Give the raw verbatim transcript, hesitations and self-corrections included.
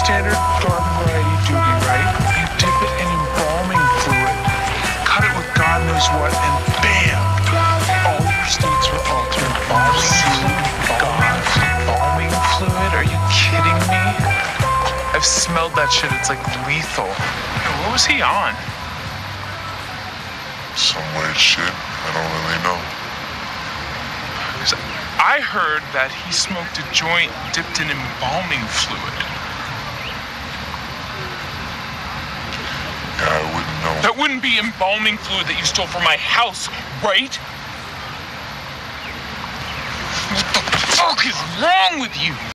standard garden variety doogie, right? You dip it in embalming fluid, cut it with God knows what, and bam! All your states were altered. Embalming fluid? God, embalming fluid? Are you kidding me? I've smelled that shit. It's like lethal. Yo, what was he on? Some weird shit. I don't really know. I heard that he smoked a joint dipped in embalming fluid. Yeah, I wouldn't know. That wouldn't be embalming fluid that you stole from my house, right? What the fuck is wrong with you?